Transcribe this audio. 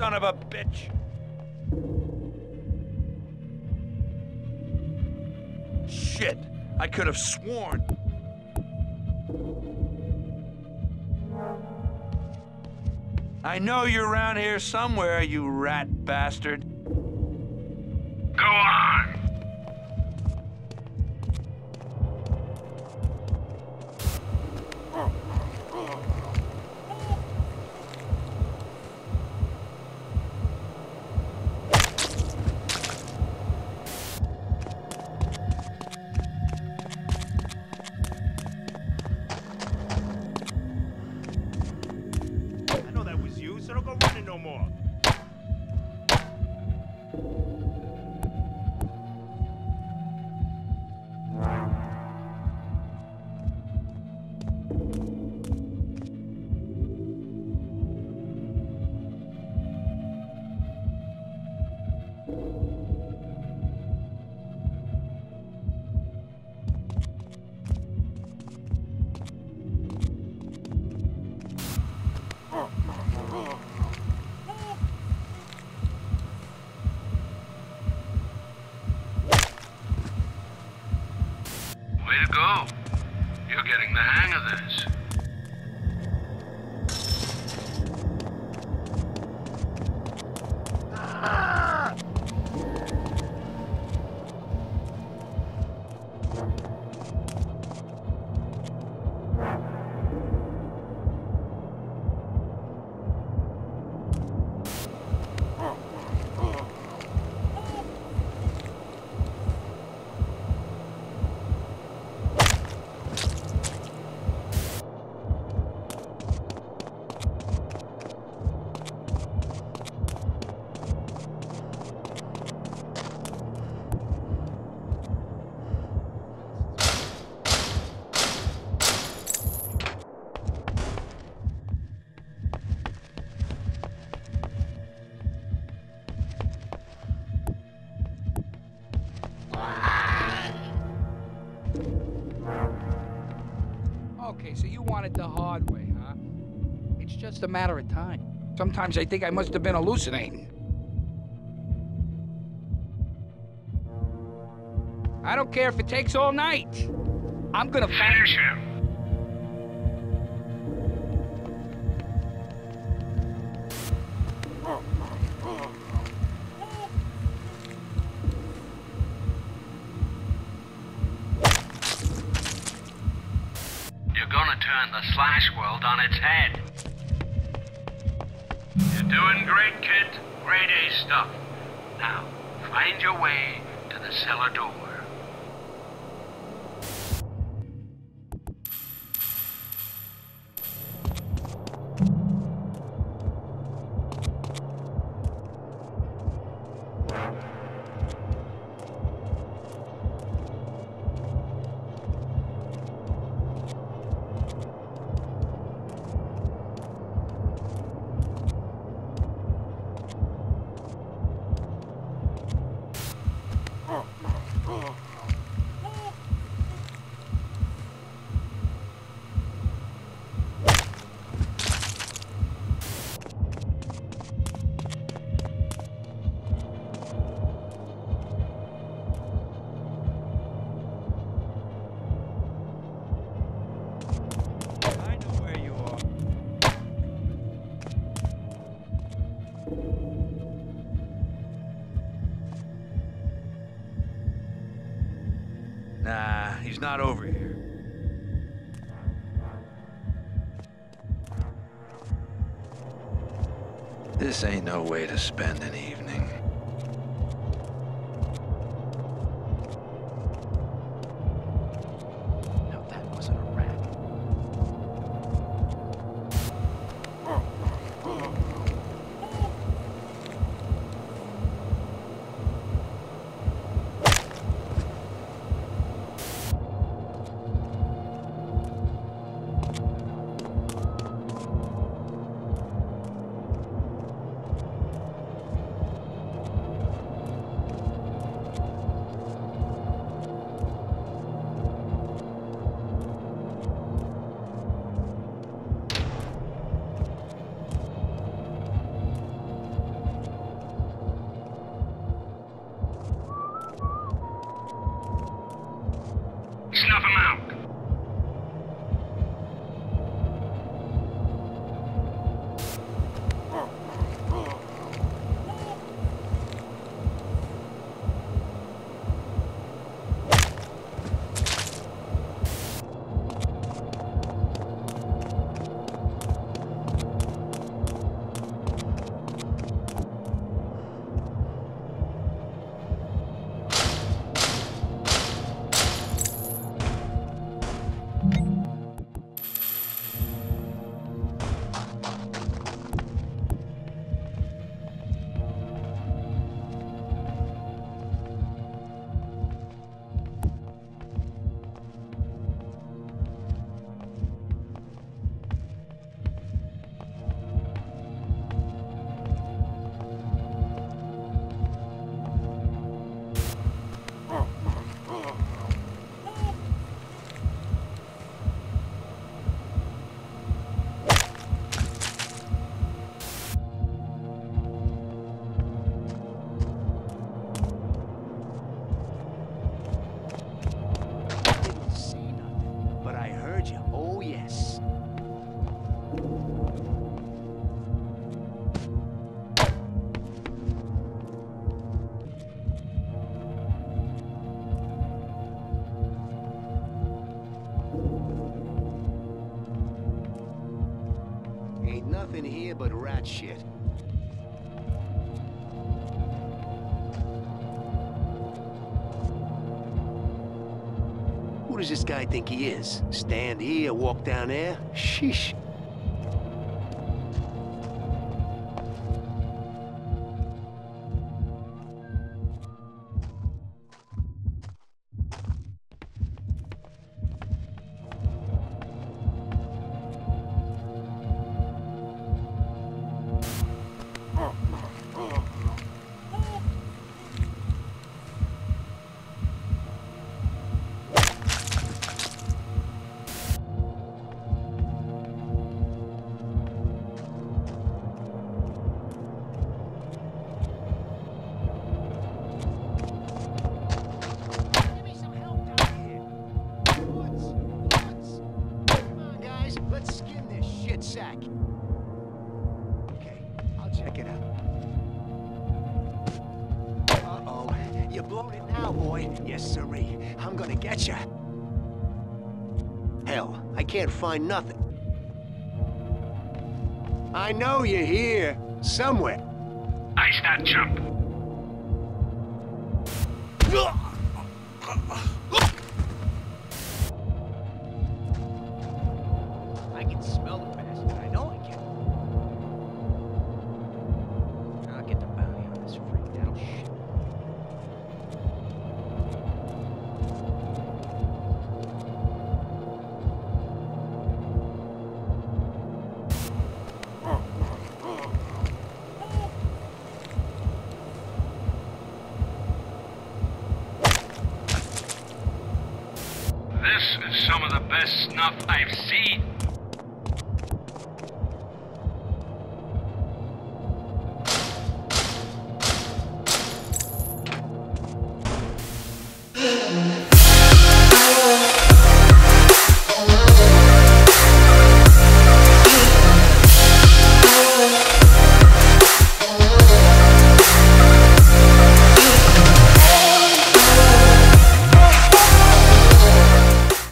son of a bitch! Shit! I could have sworn. I know you're around here somewhere, you rat bastard. Go on! So don't go running no more. Way to go. You're getting the hang of this. Okay, so you want it the hard way, huh? It's just a matter of time. Sometimes I think I must have been hallucinating. I don't care if it takes all night. I'm gonna Finish him. You're gonna turn the Slash world on its head. You're doing great, kid. Grade A stuff. Now, find your way to the cellar door. I know where you are. Nah, he's not over here. This ain't no way to spend an evening. No, that wasn't a rat. here but rat shit. Who does this guy think he is? Stand here, walk down there? Sheesh. Let's skin this shit sack. Okay, I'll check it out. Uh-oh, you're blown it now, boy. Yes, sirree. I'm gonna get ya. Hell, I can't find nothing. I know you're here, somewhere. Ice that chump. I can smell the bastard. I know I can. I'll get the bounty on this freak. That'll shit. This is some of the best snuff I've seen.